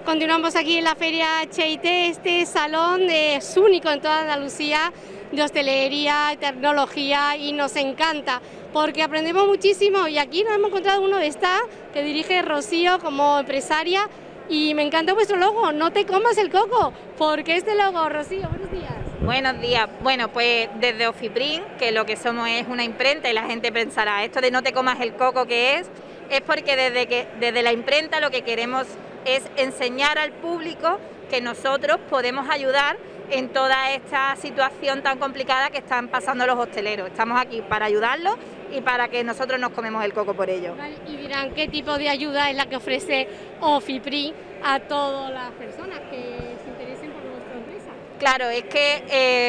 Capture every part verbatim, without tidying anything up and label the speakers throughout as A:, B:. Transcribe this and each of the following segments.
A: Continuamos aquí en la Feria H I T. Este salón es único en toda Andalucía, de hostelería, tecnología, y nos encanta porque aprendemos muchísimo. Y aquí nos hemos encontrado uno de esta que dirige Rocío como empresaria, y me encanta vuestro logo, no te comas el coco. ¿Por qué este logo, Rocío? Buenos días.
B: Buenos días. Bueno, pues desde Ofiprin, que lo que somos es una imprenta, y la gente pensará, esto de no te comas el coco, ¿qué es? Es porque desde, que, desde la imprenta lo que queremos es enseñar al público que nosotros podemos ayudar en toda esta situación tan complicada que están pasando los hosteleros. Estamos aquí para ayudarlos y para que nosotros nos comemos el coco por ello.
A: Vale, y dirán, ¿qué tipo de ayuda es la que ofrece Ofiprin a todas las personas que se interesen por nuestra empresa?
B: Claro, es que eh,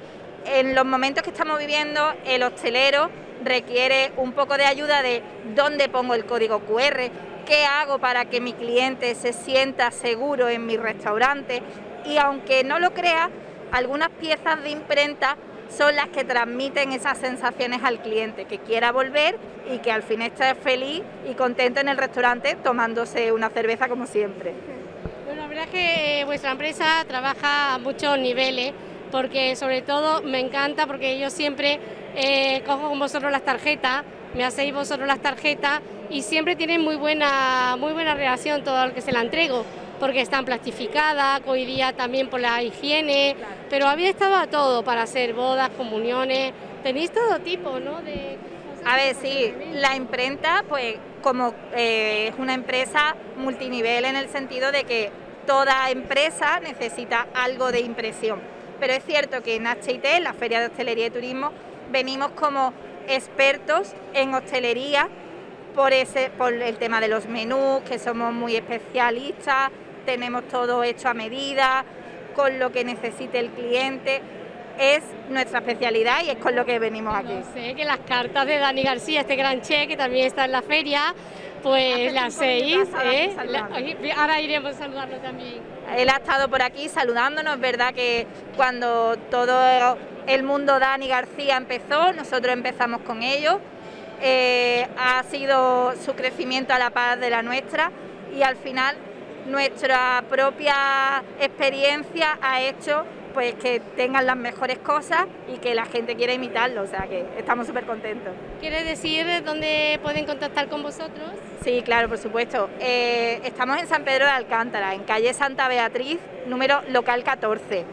B: en los momentos que estamos viviendo, el hostelero requiere un poco de ayuda de dónde pongo el código cu erre, qué hago para que mi cliente se sienta seguro en mi restaurante. Y aunque no lo crea, algunas piezas de imprenta son las que transmiten esas sensaciones al cliente, que quiera volver y que al fin esté feliz y contento en el restaurante tomándose una cerveza como siempre.
A: Bueno, la verdad es que vuestra empresa trabaja a muchos niveles, porque sobre todo me encanta porque yo siempre eh, cojo con vosotros las tarjetas, me hacéis vosotros las tarjetas y siempre tienen muy buena, muy buena relación todo lo que se la entrego, porque están plastificadas, hoy día también por la higiene, claro. Pero había estado a todo para hacer bodas, comuniones, tenéis todo tipo, ¿no? De
B: a ver, sí, la imprenta, pues como eh, es una empresa multinivel en el sentido de que toda empresa necesita algo de impresión, pero es cierto que en H I T, en la Feria de Hostelería y Turismo, venimos como expertos en hostelería por, ese, por el tema de los menús, que somos muy especialistas, tenemos todo hecho a medida, con lo que necesite el cliente, es nuestra especialidad y es con lo que venimos aquí.
A: No sé, que las cartas de Dani García, este gran chef que también está en la feria, pues las seis, ¿eh? Ahora iremos a saludarlo también.
B: Él ha estado por aquí saludándonos, es verdad que cuando todo el mundo Dani García empezó, nosotros empezamos con ellos, eh, ha sido su crecimiento a la par de la nuestra y al final nuestra propia experiencia ha hecho pues que tengan las mejores cosas y que la gente quiera imitarlo, o sea que estamos súper contentos.
A: ¿Quieres decir dónde pueden contactar con vosotros?
B: Sí, claro, por supuesto. Eh, estamos en San Pedro de Alcántara, en calle Santa Beatriz, número local catorce.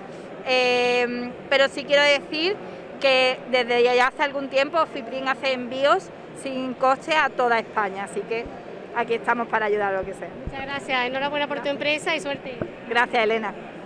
B: Eh, pero sí quiero decir que desde ya hace algún tiempo Ofiprin hace envíos sin coste a toda España, así que aquí estamos para ayudar a lo que sea.
A: Muchas gracias, enhorabuena por tu empresa y suerte.
B: Gracias, Elena.